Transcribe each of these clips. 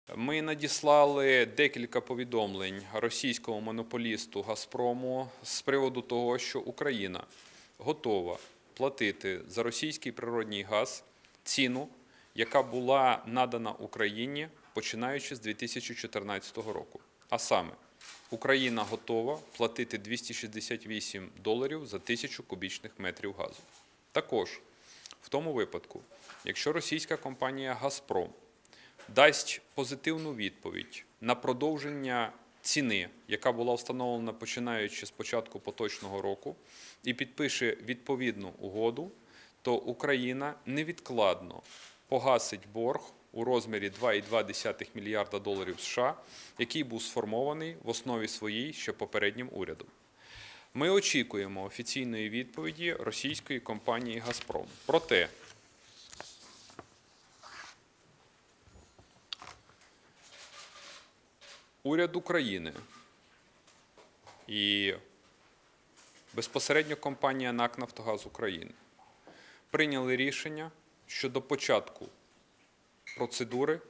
Ми надіслали декілька повідомлень російському монополісту «Газпрому» з приводу того, що Україна готова платити за російський природний газ ціну, яка була надана Україні починаючи з 2014 року. А саме, Україна готова платити $268 за 1000 кубічних метрів газу. Також, в тому випадку, якщо російська компанія «Газпром» дасть позитивну відповідь на продовження ціни, яка була встановлена починаючи з початку поточного року, і підпише відповідну угоду, то Україна невідкладно погасить борг у розмірі $2,2 мільярда США, який був сформований в основі своїй ще попереднім урядом. Ми очікуємо офіційної відповіді російської компанії «Газпром». Проте, уряд України і безпосередньо компанія НАК «Нафтогаз України» прийняли рішення щодо початку процедури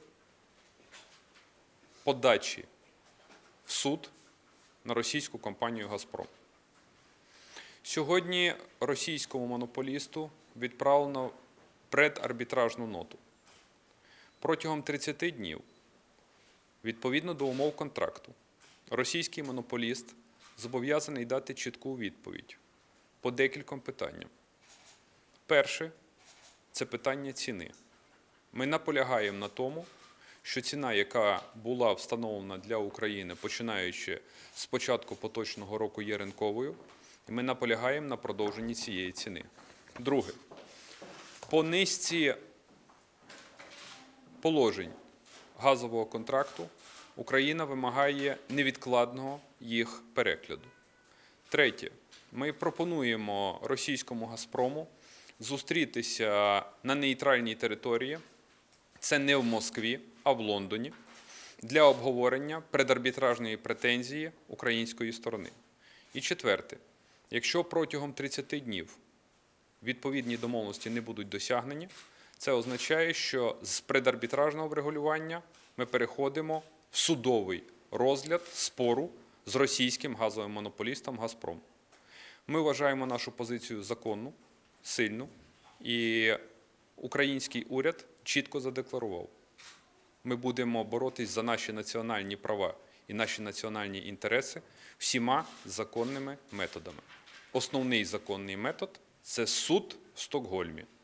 подачі в суд на російську компанію «Газпром». Сьогодні російському монополісту відправлено предарбітражну ноту. Протягом 30 днів, відповідно до умов контракту, російський монополіст зобов'язаний дати чітку відповідь по декільком питанням. Перше – це питання ціни. Ми наполягаємо на тому, що ціна, яка була встановлена для України, починаючи з початку поточного року, є ринковою, і ми наполягаємо на продовженні цієї ціни. Друге. По низці положень газового контракту Україна вимагає невідкладного їх перегляду. Третє. Ми пропонуємо російському «Газпрому» зустрітися на нейтральній території, це не в Москві, а в Лондоні, для обговорення предарбітражної претензії української сторони. І четверте. Якщо протягом 30 днів відповідні домовленості не будуть досягнені, це означає, що з предарбітражного врегулювання ми переходимо в судовий розгляд спору з російським газовим монополістом «Газпром». Ми вважаємо нашу позицію законну, сильну, і український уряд чітко задекларував: ми будемо боротись за наші національні права і наші національні інтереси всіма законними методами. Основний законний метод – це суд в Стокгольмі.